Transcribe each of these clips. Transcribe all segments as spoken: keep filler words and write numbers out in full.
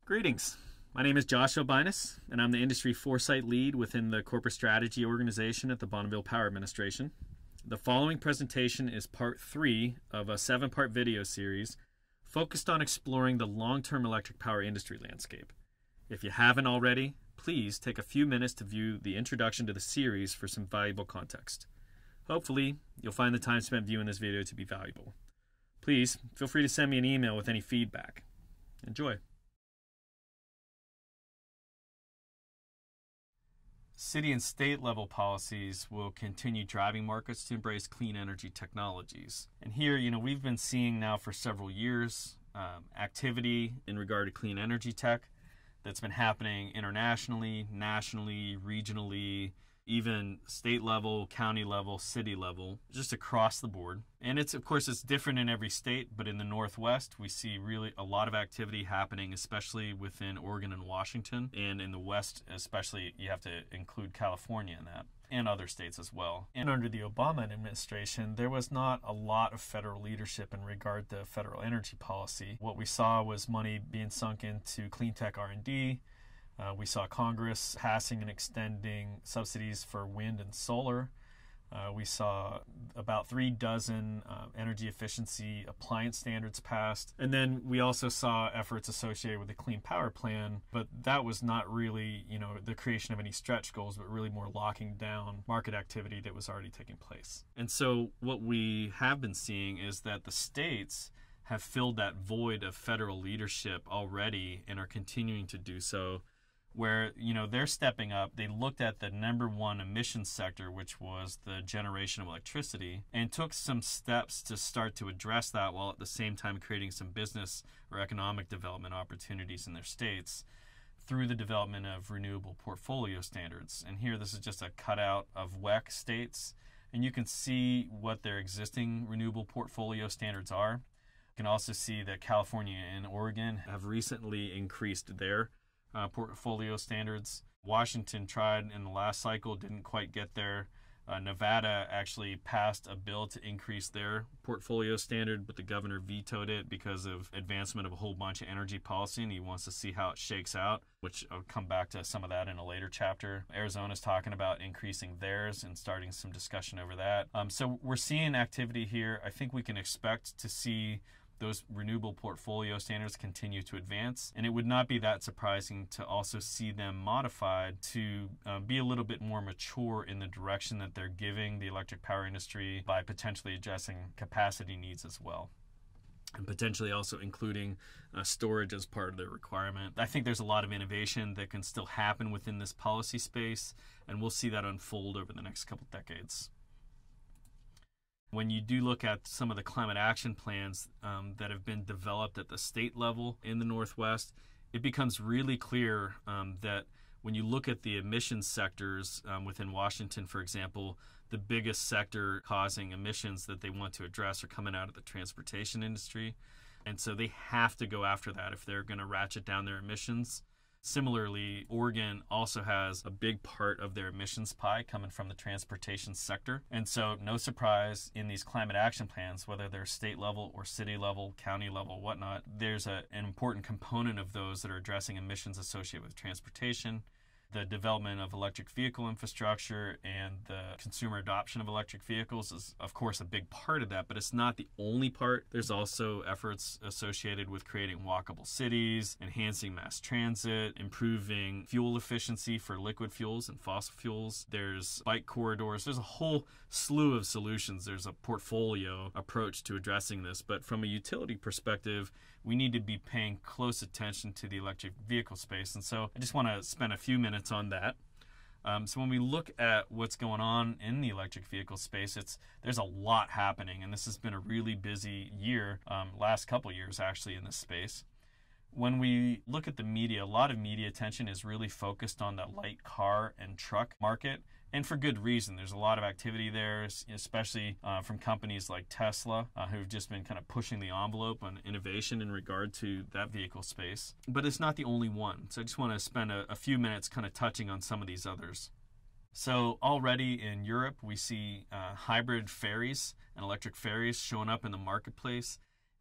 Greetings. My name is Josh Albinus, and I'm the Industry Foresight Lead within the Corporate Strategy Organization at the Bonneville Power Administration. The following presentation is part three of a seven-part video series focused on exploring the long-term electric power industry landscape. If you haven't already, please take a few minutes to view the introduction to the series for some valuable context. Hopefully, you'll find the time spent viewing this video to be valuable. Please feel free to send me an email with any feedback. Enjoy. City and state level policies will continue driving markets to embrace clean energy technologies. And here, you know, we've been seeing now for several years um, activity in regard to clean energy tech that's been happening internationally, nationally, regionally, even state level, county level, city level, just across the board. And it's, of course, it's different in every state, but in the Northwest, we see really a lot of activity happening, especially within Oregon and Washington. And in the West, especially, you have to include California in that, and other states as well. And under the Obama administration, there was not a lot of federal leadership in regard to federal energy policy. What we saw was money being sunk into clean tech R and D. Uh, we saw Congress passing and extending subsidies for wind and solar. Uh, we saw about three dozen uh, energy efficiency appliance standards passed. And then we also saw efforts associated with the Clean Power Plan, but that was not really, you know, the creation of any stretch goals, but really more locking down market activity that was already taking place. And so what we have been seeing is that the states have filled that void of federal leadership already and are continuing to do so, where, you know, they're stepping up. They looked at the number one emissions sector, which was the generation of electricity, and took some steps to start to address that while at the same time creating some business or economic development opportunities in their states through the development of renewable portfolio standards. And here, this is just a cutout of W E C states, and you can see what their existing renewable portfolio standards are. You can also see that California and Oregon have recently increased their Uh, portfolio standards. Washington tried in the last cycle, didn't quite get there. Uh, Nevada actually passed a bill to increase their portfolio standard, but the governor vetoed it because of advancement of a whole bunch of energy policy, and he wants to see how it shakes out, which I'll come back to some of that in a later chapter. Arizona's talking about increasing theirs and starting some discussion over that. Um, so we're seeing activity here. I think we can expect to see those renewable portfolio standards continue to advance. And it would not be that surprising to also see them modified to uh, be a little bit more mature in the direction that they're giving the electric power industry by potentially addressing capacity needs as well, and potentially also including uh, storage as part of their requirement. I think there's a lot of innovation that can still happen within this policy space, and we'll see that unfold over the next couple decades. When you do look at some of the climate action plans um, that have been developed at the state level in the Northwest, it becomes really clear um, that when you look at the emissions sectors um, within Washington, for example, the biggest sector causing emissions that they want to address are coming out of the transportation industry. And so they have to go after that if they're going to ratchet down their emissions. Similarly, Oregon also has a big part of their emissions pie coming from the transportation sector. And so no surprise in these climate action plans, whether they're state level or city level, county level, whatnot, there's a, an important component of those that are addressing emissions associated with transportation. The development of electric vehicle infrastructure and the consumer adoption of electric vehicles is, of course, a big part of that, but it's not the only part. There's also efforts associated with creating walkable cities, enhancing mass transit, improving fuel efficiency for liquid fuels and fossil fuels. There's bike corridors. There's a whole slew of solutions. There's a portfolio approach to addressing this, but from a utility perspective, we need to be paying close attention to the electric vehicle space. And so I just want to spend a few minutes on that. Um, so when we look at what's going on in the electric vehicle space, it's there's a lot happening, and this has been a really busy year, um, last couple years actually in this space. When we look at the media, a lot of media attention is really focused on the light car and truck market, and for good reason. There's a lot of activity there, especially uh, from companies like Tesla, uh, who've just been kind of pushing the envelope on innovation in regard to that vehicle space. But it's not the only one. So I just want to spend a, a few minutes kind of touching on some of these others. So already in Europe, we see uh, hybrid ferries and electric ferries showing up in the marketplace.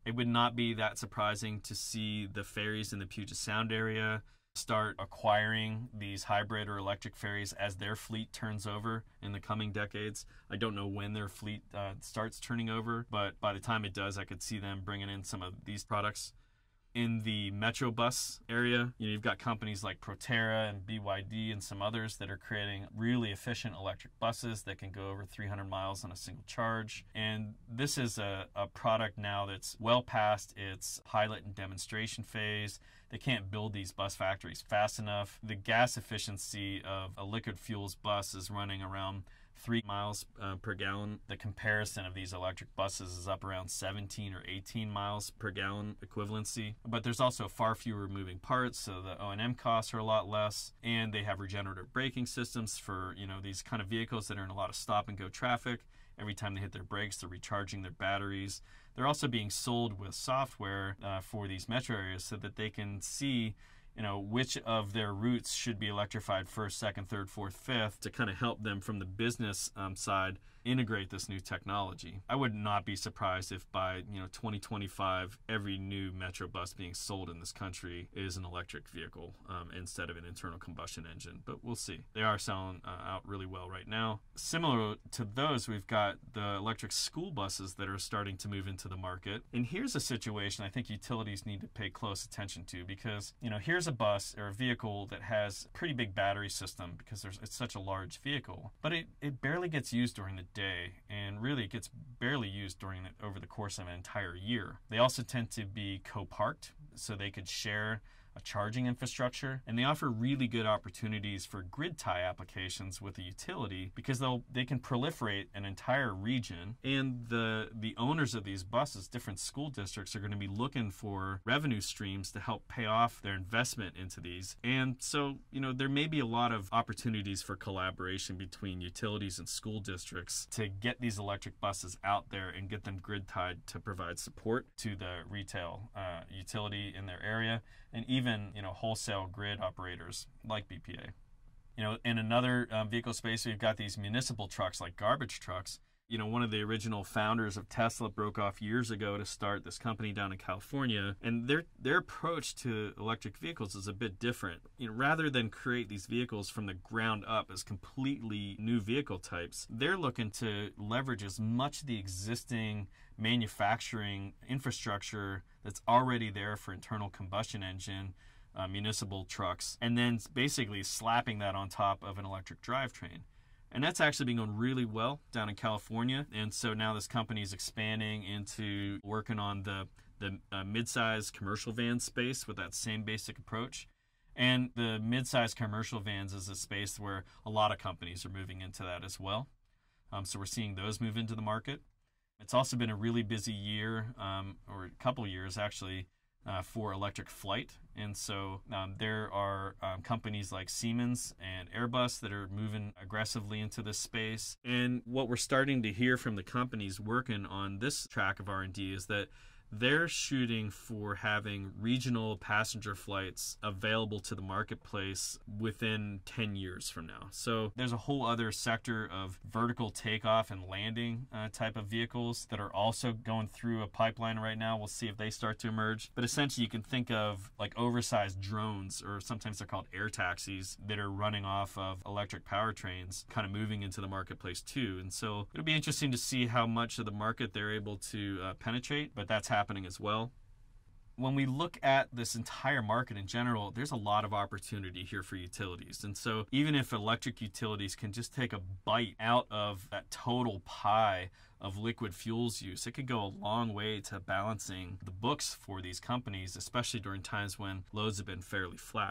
It would not be that surprising to see the ferries in the Puget Sound area start acquiring these hybrid or electric ferries as their fleet turns over in the coming decades. I don't know when their fleet uh, starts turning over, but by the time it does, I could see them bringing in some of these products. In the Metro bus area, you know, you've got companies like Proterra and B Y D and some others that are creating really efficient electric buses that can go over three hundred miles on a single charge. And this is a, a product now that's well past its pilot and demonstration phase. They can't build these bus factories fast enough. The gas efficiency of a liquid fuels bus is running around three miles uh, per gallon. The comparison of these electric buses is up around seventeen or eighteen miles per gallon equivalency. But there's also far fewer moving parts, so the O and M costs are a lot less, and they have regenerative braking systems for, you know, these kind of vehicles that are in a lot of stop and go traffic. Every time they hit their brakes, they're recharging their batteries. They're also being sold with software uh, for these metro areas so that they can see, you know, which of their routes should be electrified first, second, third, fourth, fifth, to kind of help them from the business um, side integrate this new technology. I would not be surprised if by, you know, twenty twenty-five, every new metro bus being sold in this country is an electric vehicle um, instead of an internal combustion engine, but we'll see. They are selling uh, out really well right now. Similar to those, we've got the electric school buses that are starting to move into the market. And here's a situation I think utilities need to pay close attention to, because, you know, here's a bus or a vehicle that has a pretty big battery system because there's it's such a large vehicle, but it, it barely gets used during the day, and really it gets barely used during it over the course of an entire year. They also tend to be co-parked, so they could share a charging infrastructure, and they offer really good opportunities for grid tie applications with a utility because they'll they can proliferate an entire region, and the the owners of these buses, different school districts, are going to be looking for revenue streams to help pay off their investment into these. And so, you know, there may be a lot of opportunities for collaboration between utilities and school districts to get these electric buses out there and get them grid tied to provide support to the retail uh, utility in their area, and even, you know, wholesale grid operators like B P A. You know, in another um, vehicle space, we've got these municipal trucks like garbage trucks. You know, one of the original founders of Tesla broke off years ago to start this company down in California, and their their approach to electric vehicles is a bit different. You know, rather than create these vehicles from the ground up as completely new vehicle types, they're looking to leverage as much of the existing manufacturing infrastructure that's already there for internal combustion engine uh, municipal trucks, and then basically slapping that on top of an electric drivetrain. And that's actually been going really well down in California. And so now this company is expanding into working on the, the uh, mid-size commercial van space with that same basic approach. And the mid-size commercial vans is a space where a lot of companies are moving into that as well. Um, so we're seeing those move into the market. It's also been a really busy year, um, or a couple years actually, uh, for electric flight. And so um, there are um, companies like Siemens and Airbus that are moving aggressively into this space. And what we're starting to hear from the companies working on this track of R and D is that they're shooting for having regional passenger flights available to the marketplace within ten years from now. So there's a whole other sector of vertical takeoff and landing uh, type of vehicles that are also going through a pipeline right now. We'll see if they start to emerge. But essentially you can think of like oversized drones, or sometimes they're called air taxis, that are running off of electric powertrains, kind of moving into the marketplace too. And so it'll be interesting to see how much of the market they're able to uh, penetrate, but that's happening happening as well. When we look at this entire market in general, there's a lot of opportunity here for utilities. And so even if electric utilities can just take a bite out of that total pie of liquid fuels use, it could go a long way to balancing the books for these companies, especially during times when loads have been fairly flat.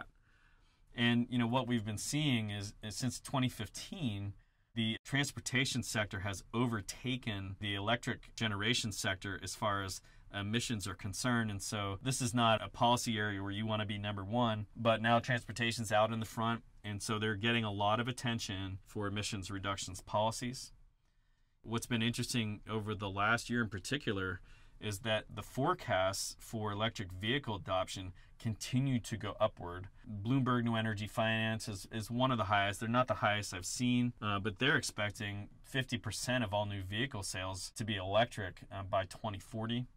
And you know what we've been seeing is, is since twenty fifteen, the transportation sector has overtaken the electric generation sector as far as emissions are concerned. And so this is not a policy area where you want to be number one, but now transportation's out in the front, and so they're getting a lot of attention for emissions reductions policies. What's been interesting over the last year in particular is that the forecasts for electric vehicle adoption continue to go upward. Bloomberg New Energy Finance is, is one of the highest. They're not the highest I've seen, uh, but they're expecting fifty percent of all new vehicle sales to be electric uh, by twenty forty.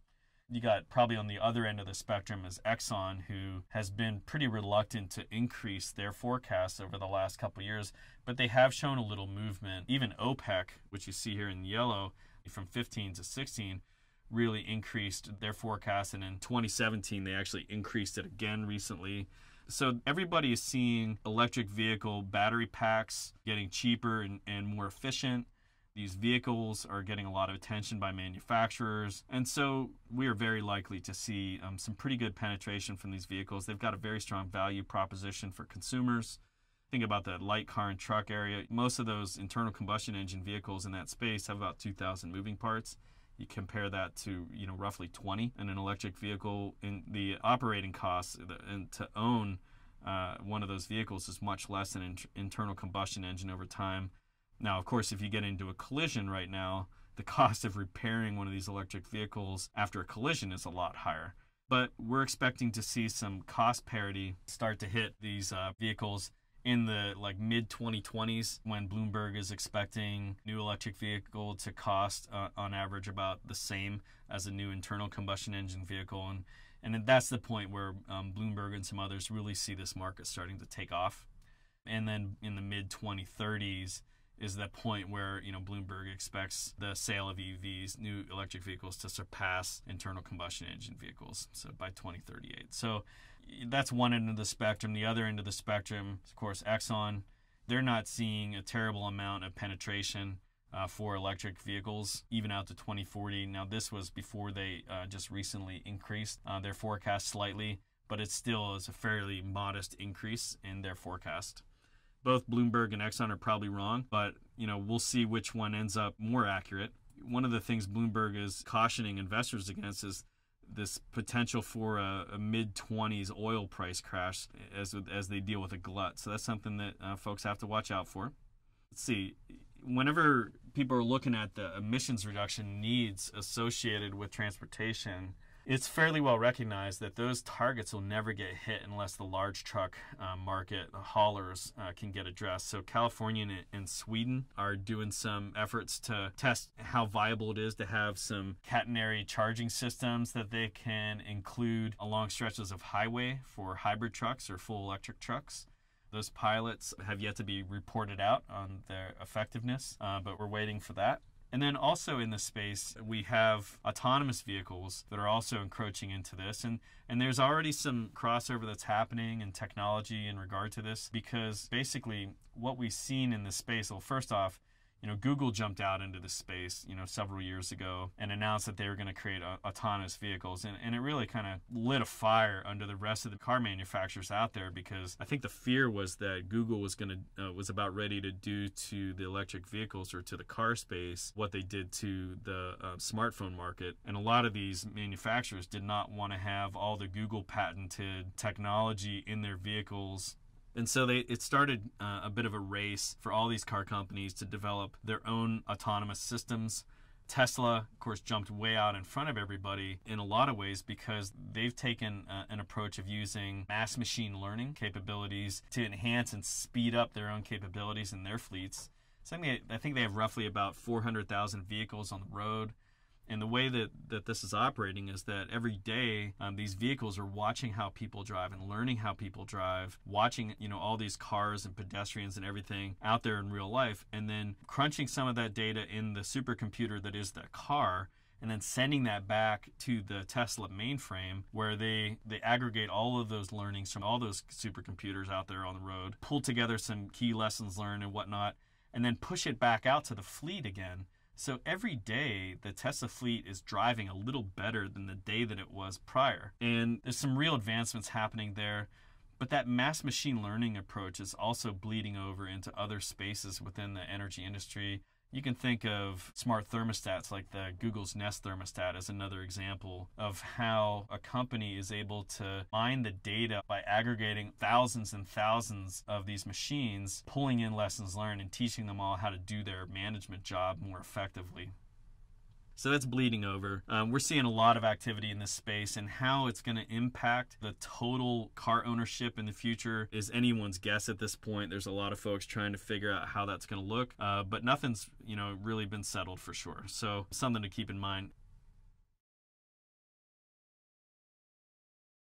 You got probably on the other end of the spectrum is Exxon, who has been pretty reluctant to increase their forecasts over the last couple of years, but they have shown a little movement. Even OPEC, which you see here in yellow, from fifteen to sixteen, really increased their forecast, and in twenty seventeen they actually increased it again recently. So everybody is seeing electric vehicle battery packs getting cheaper and, and more efficient. These vehicles are getting a lot of attention by manufacturers, and so we are very likely to see um, some pretty good penetration from these vehicles. They've got a very strong value proposition for consumers. Think about the light car and truck area. Most of those internal combustion engine vehicles in that space have about two thousand moving parts. You compare that to, you know, roughly twenty in an electric vehicle, and the operating costs and to own uh, one of those vehicles is much less than an internal combustion engine over time. Now, of course, if you get into a collision right now, the cost of repairing one of these electric vehicles after a collision is a lot higher. But we're expecting to see some cost parity start to hit these uh, vehicles in the like mid twenty twenties, when Bloomberg is expecting new electric vehicle to cost uh, on average about the same as a new internal combustion engine vehicle. And, and that's the point where um, Bloomberg and some others really see this market starting to take off. And then in the mid twenty thirties, is that point where, you know, Bloomberg expects the sale of E Vs, new electric vehicles, to surpass internal combustion engine vehicles, so by twenty thirty-eight. So that's one end of the spectrum. The other end of the spectrum, of course, Exxon. They're not seeing a terrible amount of penetration uh, for electric vehicles, even out to twenty forty. Now, this was before they uh, just recently increased uh, their forecast slightly, but it still is a fairly modest increase in their forecast. Both Bloomberg and Exxon are probably wrong, but you know, we'll see which one ends up more accurate. One of the things Bloomberg is cautioning investors against is this potential for a, a mid twenties oil price crash as as they deal with a glut. So that's something that uh, folks have to watch out for. Let's see. Whenever people are looking at the emissions reduction needs associated with transportation, it's fairly well recognized that those targets will never get hit unless the large truck uh, market, the haulers, uh, can get addressed. So California and, and Sweden are doing some efforts to test how viable it is to have some catenary charging systems that they can include along stretches of highway for hybrid trucks or full electric trucks. Those pilots have yet to be reported out on their effectiveness, uh, but we're waiting for that. And then also in this space, we have autonomous vehicles that are also encroaching into this. And, and there's already some crossover that's happening in technology in regard to this, because basically what we've seen in this space, well, first off, you know, Google jumped out into this space, you know, several years ago and announced that they were going to create uh, autonomous vehicles. And, and it really kind of lit a fire under the rest of the car manufacturers out there, because I think the fear was that Google was going to, uh, was about ready to do to the electric vehicles or to the car space what they did to the uh, smartphone market. And a lot of these manufacturers did not want to have all the Google patented technology in their vehicles. And so they, it started uh, a bit of a race for all these car companies to develop their own autonomous systems. Tesla, of course, jumped way out in front of everybody in a lot of ways, because they've taken uh, an approach of using mass machine learning capabilities to enhance and speed up their own capabilities in their fleets. So I, mean, I think they have roughly about four hundred thousand vehicles on the road. And the way that, that this is operating is that every day um, these vehicles are watching how people drive and learning how people drive, watching, you know, all these cars and pedestrians and everything out there in real life, and then crunching some of that data in the supercomputer that is the car, and then sending that back to the Tesla mainframe, where they, they aggregate all of those learnings from all those supercomputers out there on the road, pull together some key lessons learned and whatnot, and then push it back out to the fleet again. So every day, the Tesla fleet is driving a little better than the day that it was prior. And there's some real advancements happening there. But that mass machine learning approach is also bleeding over into other spaces within the energy industry. You can think of smart thermostats like the Google's Nest thermostat as another example of how a company is able to mine the data by aggregating thousands and thousands of these machines, pulling in lessons learned and teaching them all how to do their management job more effectively. So that's bleeding over. Um, we're seeing a lot of activity in this space, and how it's going to impact the total car ownership in the future is anyone's guess at this point. There's a lot of folks trying to figure out how that's going to look, uh, but nothing's, you know, really been settled for sure. So something to keep in mind.